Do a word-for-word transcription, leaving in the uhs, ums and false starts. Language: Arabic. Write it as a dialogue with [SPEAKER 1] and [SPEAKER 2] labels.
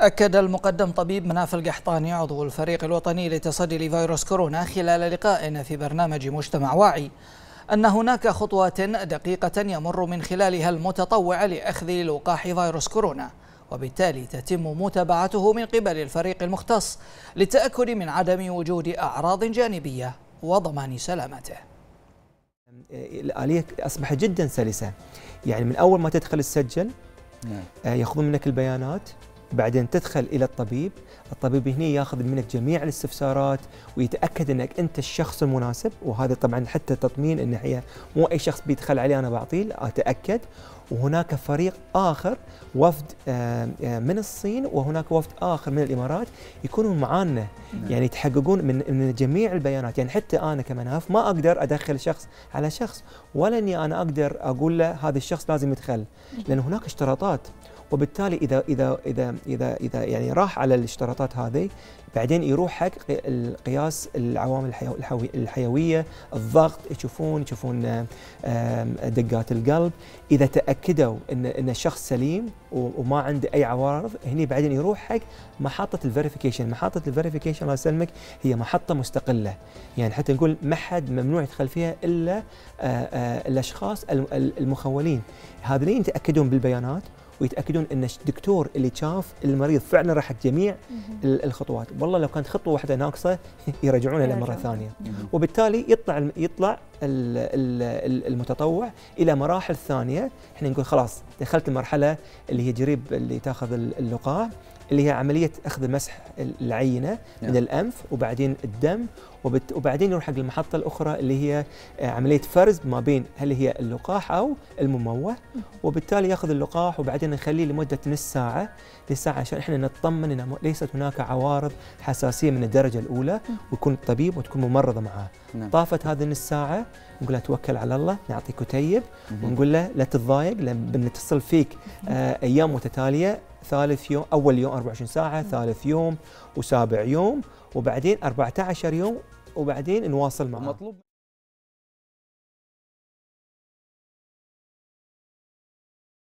[SPEAKER 1] أكد المقدم طبيب مناف القحطاني عضو الفريق الوطني للتصدي لفيروس كورونا خلال لقاء في برنامج مجتمع واعي أن هناك خطوات دقيقة يمر من خلالها المتطوع لأخذ لقاح فيروس كورونا، وبالتالي تتم متابعته من قبل الفريق المختص للتأكد من عدم وجود أعراض جانبية وضمان سلامته.
[SPEAKER 2] الآلية أصبحت جدا سلسة، يعني من أول ما تدخل السجل يأخذون منك البيانات، بعدين تدخل إلى الطبيب، الطبيب هنا ياخذ منك جميع الاستفسارات ويتأكد أنك أنت الشخص المناسب، وهذا طبعا حتى تطمين أن هي مو أي شخص بيدخل عليه أنا بعطيه، أتأكد. وهناك فريق آخر وفد من الصين وهناك وفد آخر من الإمارات يكونون معانا، يعني يتحققون من من جميع البيانات. يعني حتى أنا كمناف ما أقدر أدخل شخص على شخص، ولا أني أنا أقدر أقول له هذا الشخص لازم يدخل، لأن هناك اشتراطات، وبالتالي إذا إذا إذا إذا إذا يعني راح على الاشتراطات هذه، بعدين يروح حق القياس العوامل الحيوية، الضغط، يشوفون يشوفون دقات القلب. إذا تأكدوا إن إن الشخص سليم وما عنده أي عوارض، هني بعدين يروح حق محطة الفيريفيكيشن. محطة الفيريفيكيشن الله يسلمك هي محطة مستقلة، يعني حتى نقول ما حد ممنوع يدخل فيها إلا الأشخاص المخولين. هذين يتأكدون بالبيانات ويتأكدون أن الدكتور اللي شاف المريض فعلا راح جميع الخطوات. والله لو كانت خطوة واحدة ناقصة يرجعونها لمرة ثانية، وبالتالي يطلع يطلع المتطوع إلى مراحل ثانية. احنا نقول خلاص دخلت المرحلة اللي هي جريب اللي تاخذ اللقاح، اللي هي عملية أخذ مسح العينة من الأنف وبعدين الدم، وبعدين يروح حق المحطة الأخرى اللي هي عملية فرز ما بين هل هي اللقاح أو المموه، وبالتالي يأخذ اللقاح وبعدين نخليه لمدة نص ساعة لساعة عشان إحنا نطمن أن ليست هناك عوارض حساسية من الدرجة الأولى، ويكون الطبيب وتكون ممرضة معاه. طافت هذه النص ساعة نقول له توكل على الله، نعطيك كتيب ونقول له لا تتضايق لأن بنتصل فيك آه أيام متتالية، ثالث يوم، أول يوم أربعة وعشرين ساعة، ثالث يوم وسابع يوم، وبعدين أربعة عشر يوم، وبعدين نواصل معه.